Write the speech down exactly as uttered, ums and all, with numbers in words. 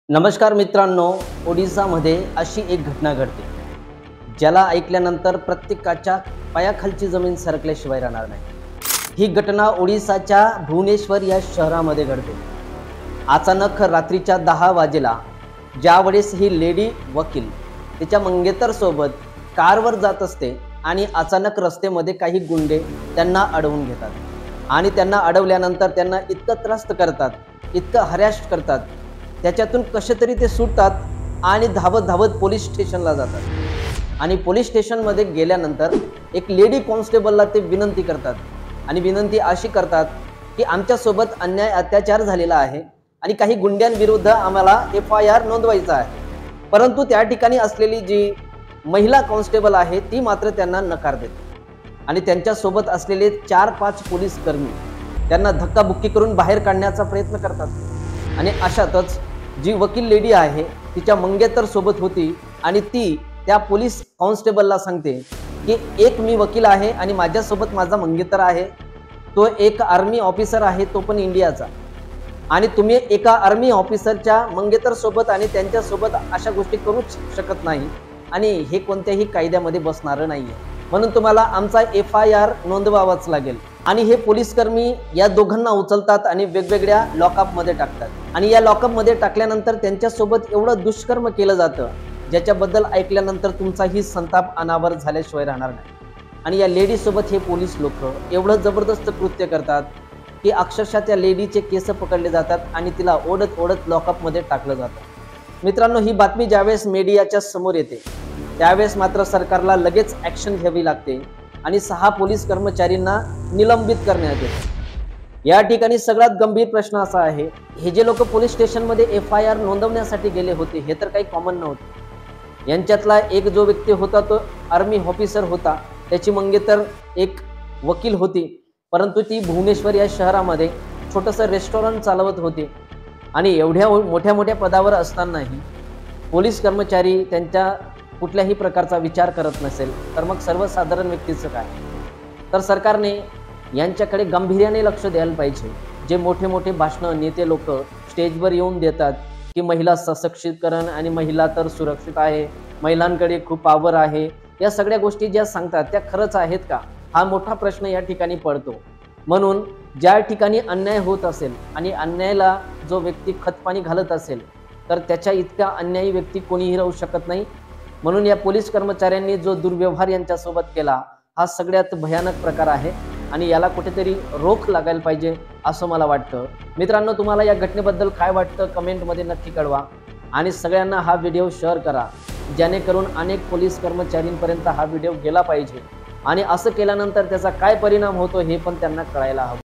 नमस्कार मित्रांनो, ओडिसामध्ये अशी एक घटना घडते ज्याला ऐकल्यानंतर प्रत्येकाच्या पायाखालची जमीन सरकल्याशिवाय राहणार नाही। ही घटना ओडिसाच्या भुवनेश्वर या शहरामध्ये घडते। अचानक रात्रीच्या दहा वाजेला ज्यावेळेस ही लेडी वकील तिच्या मंगेतर सोबत कारवर जात असते आणि अचानक रस्त्यामध्ये काही गुंडे त्यांना अडवून घेतात आणि त्यांना अडवल्यानंतर त्यांना इतकं त्रस्त करतात, इतकं हरॅश करतात, त्याच्यातून कसे तरी ते सुटतात आणि धावत धावत पोलीस स्टेशनला जातात। आणि पोलीस स्टेशनमध्ये गेल्यानंतर एक लेडी कॉन्स्टेबलला ते विनंती करतात आणि विनंती अशी करतात की आमच्यासोबत अन्याय अत्याचार झालेला आहे आणि काही गुंड्यांविरुद्ध आम्हाला एफ आय आर नोंदवायचा आहे। परंतु त्या ठिकाणी असलेली जी महिला कॉन्स्टेबल आहे ती मात्र त्यांना नकार देते आणि त्यांच्यासोबत असलेले चार पाच पोलीस कर्मी त्यांना धक्काबुक्की करून बाहेर काढण्याचा प्रयत्न करतात। आणि अशातच जी वकील लेडी आहे तिच्या मंगेतर सोबत होती आणि ती त्या पोलीस कॉन्स्टेबलला सांगते की एक मी वकील आहे आणि माझ्यासोबत माझा मंगेतर आहे, तो एक आर्मी ऑफिसर आहे, तो पण इंडियाचा, आणि तुम्ही एका आर्मी ऑफिसरच्या मंगेतर सोबत आणि त्यांच्यासोबत अशा गोष्टी करूच शकत नाही आणि हे कोणत्याही कायद्यामध्ये बसणार नाहीये, म्हणून तुम्हाला आमचा एफ आय आर नोंदवावाच लागेल। आणि हे पोलीस कर्मी या दोघांना उचलतात आणि वेगवेगळ्या लॉकअप मध्ये टाकतात आणि या लॉकअप मध्ये टाकल्यानंतर त्यांच्यासोबत एवढं दुष्कर्म केलं जातं ज्याच्याबद्दल ऐकल्यानंतर तुमचाही संताप अनावर झाल्याशिवाय राहणार नाही। आणि या लेडी सोबत हे पोलीस लोक एवढं जबरदस्त कृत्य करतात की अक्षरशः त्या लेडीचे केस पकडले जातात आणि तिला ओढत ओढत लॉकअप मध्ये टाकलं जातं। मित्रांनो, ही बातमी ज्यावेळेस मीडियाच्या समोर येते त्यावेळेस मात्र सरकारला लगेच ॲक्शन घ्यावी लागते आणि सहा पोलीस कर्मचाऱ्यांना निलंबित करण्यात येते। या ठिकाणी सगळ्यात गंभीर प्रश्न असा आहे, हे जे लोक पोलीस स्टेशनमध्ये एफ आय आर नोंदवण्यासाठी गेले होते हे तर काही कॉमन नव्हते। यांच्यातला एक जो व्यक्ती होता तो आर्मी ऑफिसर होता, त्याची मंगेतर एक वकील होती, परंतु ती भुवनेश्वर या शहरामध्ये छोटंसं रेस्टॉरंट चालवत होती आणि एवढ्या मोठ्या मोठ्या पदावर असतानाही पोलीस कर्मचारी त्यांच्या कुठल्याही प्रकारचा विचार करत नसेल तर मग सर्वसाधारण व्यक्तीचं काय? तर सरकारने यांच्याकडे गांभीर्याने लक्ष द्यायला पाहिजे। जे मोठे मोठे भाषणं नेते लोक स्टेजवर येऊन देतात की महिला सशक्तीकरण आणि महिला तर सुरक्षित आहे, महिलांकडे खूप पावर आहे, या सगळ्या गोष्टी ज्या सांगतात त्या खरंच आहेत का? हा मोठा प्रश्न या ठिकाणी पडतो। म्हणून ज्या ठिकाणी अन्याय होत असेल आणि अन्यायाला जो व्यक्ती खतपाणी घालत असेल तर त्याच्या इतका अन्यायी व्यक्ती कोणीही राहू शकत नाही। म्हणून या पोलीस कर्मचाऱ्यांनी जो दुर्व्यवहार यांच्यासोबत केला हा सगळ्यात भयानक प्रकार आहे आणि याला कुठेतरी रोख लागायला पाहिजे असं मला वाटतं। मित्रांनो, तुम्हाला या घटनेबद्दल काय वाटतं कमेंटमध्ये नक्की कळवा आणि सगळ्यांना हा व्हिडिओ शेअर करा जेणेकरून अनेक पोलीस कर्मचाऱ्यांपर्यंत हा व्हिडिओ गेला पाहिजे आणि असं केल्यानंतर त्याचा काय परिणाम होतो हे पण त्यांना कळायला हवं।